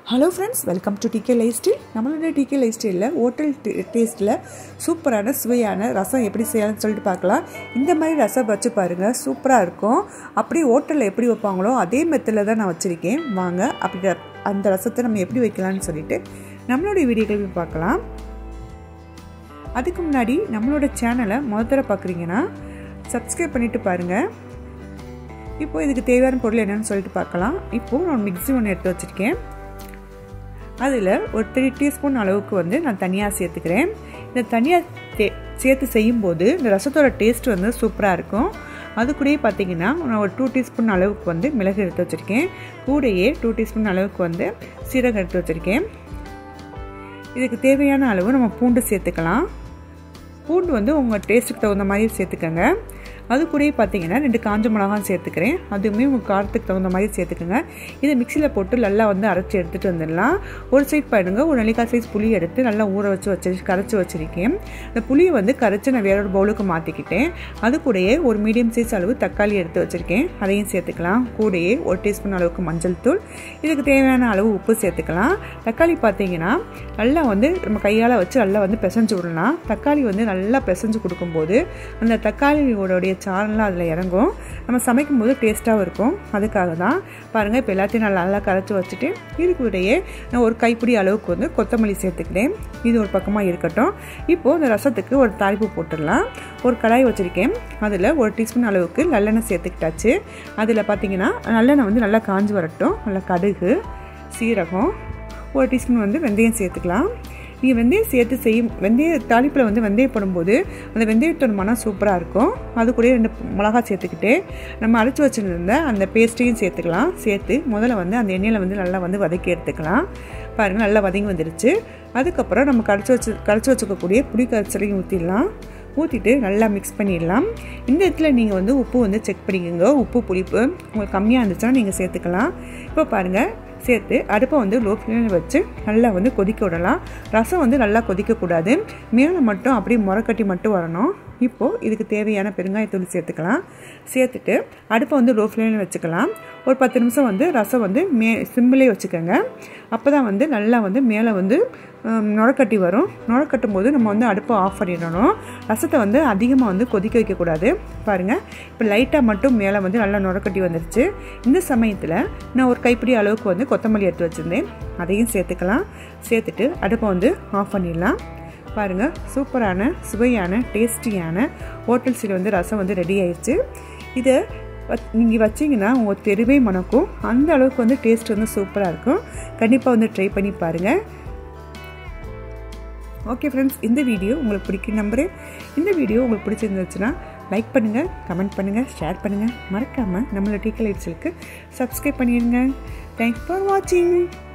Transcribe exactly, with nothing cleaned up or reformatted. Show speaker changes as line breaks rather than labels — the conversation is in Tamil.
Hello friends, welcome to TK lifestyle. நம்மளோட டிகே லைஃப் ஸ்டைலில் ஹோட்டல் டேஸ்ட்டில் சூப்பரான சுவையான ரசம் எப்படி செய்யலாம்னு சொல்லிட்டு பார்க்கலாம். இந்த மாதிரி ரசம் வச்சு பாருங்கள், சூப்பராக இருக்கும். அப்படி ஹோட்டலில் எப்படி வைப்பாங்களோ அதே மெத்தடில் தான் நான் வச்சுருக்கேன். வாங்க அப்படி அந்த ரசத்தை நம்ம எப்படி வைக்கலாம்னு சொல்லிட்டு நம்மளுடைய வீடியோக்கள் பார்க்கலாம். அதுக்கு முன்னாடி நம்மளோட சேனலை முதல்ல பார்க்குறீங்கன்னா சப்ஸ்கிரைப் பண்ணிவிட்டு பாருங்கள். இப்போது இதுக்கு தேவையான பொருள் என்னென்னு சொல்லிட்டு பார்க்கலாம். இப்போது நான் மிக்ஸி ஒன்று எடுத்து வச்சுருக்கேன். அதில் ஒரு த்ரீ டீஸ்பூன் அளவுக்கு வந்து நான் தனியாக சேர்த்துக்கிறேன். இந்த தனியாக தே சேர்த்து செய்யும்போது இந்த ரசத்தோட டேஸ்ட் வந்து சூப்பராக இருக்கும். அது கூடயே பார்த்திங்கன்னா நான் ஒரு டூ டீஸ்பூன் அளவுக்கு வந்து மிளகு எடுத்து வச்சுருக்கேன். கூடையே டூ டீஸ்பூன் அளவுக்கு வந்து சீரகம் எடுத்து வச்சுருக்கேன். இதுக்கு தேவையான அளவு நம்ம பூண்டு சேர்த்துக்கலாம். பூண்டு வந்து உங்கள் டேஸ்ட்டுக்கு தகுந்த மாதிரி சேர்த்துக்கோங்க. அது கூடயே பார்த்தீங்கன்னா ரெண்டு காஞ்ச மிளகாய் சேர்த்துக்கிறேன். அதுவுமே உங்கள் காரத்துக்கு தகுந்த மாதிரி சேர்த்துக்கோங்க. இதை மிக்சியில் போட்டு நல்லா வந்து அரைச்சி எடுத்துகிட்டு வந்துடலாம். ஒரு சைட் பாருங்க, ஒரு நெல்லிக்காய் சைஸ் புளி எடுத்து நல்லா ஊற வச்சு வச்சு கரைச்சி வச்சுருக்கேன். இந்த புளியை வந்து கரைச்சி நான் வேற ஒரு பவுலுக்கு மாற்றிக்கிட்டேன். அது கூடயே ஒரு மீடியம் சைஸ் அளவு தக்காளி எடுத்து வச்சுருக்கேன். அதையும் சேர்த்துக்கலாம். கூடயே ஒரு டீஸ்பூன் அளவுக்கு மஞ்சள் தூள், இதுக்கு தேவையான அளவு உப்பு சேர்த்துக்கலாம். தக்காளி பார்த்தீங்கன்னா நல்லா வந்து நம்ம கையால் வச்சு நல்லா வந்து பிசைஞ்சு விடலாம். தக்காளி வந்து நல்லா பிசைஞ்சு கொடுக்கும்போது அந்த தக்காளியோடைய சாரெல்லாம் அதில் இறங்கும். நம்ம சமைக்கும் போது டேஸ்ட்டாகவும் இருக்கும். அதுக்காக தான் பாருங்கள். இப்போ எல்லாத்தையும் நல்லா நல்லா கரைச்சி வச்சுட்டு இதுக்கூடையே நான் ஒரு கைப்பிடி அளவுக்கு வந்து கொத்தமல்லி சேர்த்துக்கிறேன். இது ஒரு பக்கமாக இருக்கட்டும். இப்போது இந்த ரசத்துக்கு ஒரு தாளிப்பு போட்டுடலாம். ஒரு கடாய் வச்சுருக்கேன். அதில் ஒரு டீஸ்பூன் அளவுக்கு நல்லெண்ணெய் சேர்த்துக்கிட்டாச்சு. அதில் பார்த்தீங்கன்னா நல்லெண்ணெய் வந்து நல்லா காஞ்சி வரட்டும். நல்லா கடுகு, சீரகம், ஒரு டீஸ்பூன் வந்து வெந்தயம் சேர்த்துக்கலாம். நீங்கள் வெந்தயம் சேர்த்து செய்யும் வெந்தய தாளிப்பில் வந்து வெந்தயம் போடும்போது அந்த வெந்தயத்தோட மனம் சூப்பராக இருக்கும். அது கூட ரெண்டு மிளகா சேர்த்துக்கிட்டு நம்ம அரைச்சி வச்சுருந்த அந்த பேஸ்ட்டையும் சேர்த்துக்கலாம். சேர்த்து முதல்ல வந்து அந்த எண்ணெயில் வந்து நல்லா வந்து வதக்கி எடுத்துக்கலாம். பாருங்கள், நல்லா வதங்கி வந்துடுச்சு. அதுக்கப்புறம் நம்ம கரைச்சி வச்சு கரைச்சி வச்சுக்கக்கூடிய புளி கரைச்சலையும் ஊற்றிடலாம். ஊற்றிட்டு நல்லா மிக்ஸ் பண்ணிடலாம். இந்த இடத்துல நீங்கள் வந்து உப்பு வந்து செக் பண்ணிக்கோங்க. உப்பு புளிப்பு உங்களுக்கு கம்மியாக இருந்துச்சுன்னா நீங்கள் சேர்த்துக்கலாம். இப்போ பாருங்கள், சேர்த்து அடுப்பை வந்து லோ ஃப்ளேமில் வச்சு நல்லா வந்து கொதிக்க விடலாம். ரசம் வந்து நல்லா கொதிக்கக்கூடாது. மேலே மட்டும் அப்படியே முறைக்கட்டி மட்டும் வரணும். இப்போது இதுக்கு தேவையான பெருங்காயத்தூள் சேர்த்துக்கலாம். சேர்த்துட்டு அடுப்பை வந்து லோ ஃப்ளேமில் வச்சுக்கலாம். ஒரு பத்து நிமிஷம் வந்து ரசம் வந்து மே சிம்பிளே வச்சுக்கோங்க. அப்போ தான் வந்து நல்லா வந்து மேலே வந்து நுரக்கட்டி வரும். நுரக்கட்டும் போது நம்ம வந்து அடுப்பை ஆஃப் பண்ணிடணும். ரசத்தை வந்து அதிகமாக வந்து கொதிக்க வைக்கக்கூடாது. பாருங்கள், இப்போ லைட்டாக மட்டும் மேலே வந்து நல்லா நுரக்கட்டி வந்துடுச்சு. இந்த சமயத்தில் நான் ஒரு கைப்பிடி அளவுக்கு வந்து கொத்தமல்லி எடுத்து வச்சுருந்தேன். அதையும் சேர்த்துக்கலாம். சேர்த்துட்டு அடுப்பை வந்து ஆஃப் பண்ணிடலாம். பாருங்கள், சூப்பரான சுவையான டேஸ்டியான ஹோட்டல் ஸ்டைல் வந்து ரசம் வந்து ரெடி ஆயிடுச்சு. இதை நீங்கள் வச்சிங்கன்னா உங்கள் தெருவே மணக்கும். அந்த அளவுக்கு வந்து டேஸ்ட் வந்து சூப்பராக இருக்கும். கண்டிப்பாக வந்து ட்ரை பண்ணி பாருங்கள். ஓகே ஃப்ரெண்ட்ஸ், இந்த வீடியோ உங்களுக்கு பிடிக்கும் நம்புறேன். இந்த வீடியோ உங்களுக்கு பிடிச்சிருந்துச்சுன்னா லைக் பண்ணுங்கள், கமெண்ட் பண்ணுங்கள், ஷேர் பண்ணுங்கள். மறக்காமல் நம்மளோட டிகே லைஃப் ஸ்டைலுக்கு சப்ஸ்கிரைப் பண்ணிடுங்க. தேங்க்ஸ் ஃபார் வாட்சிங்.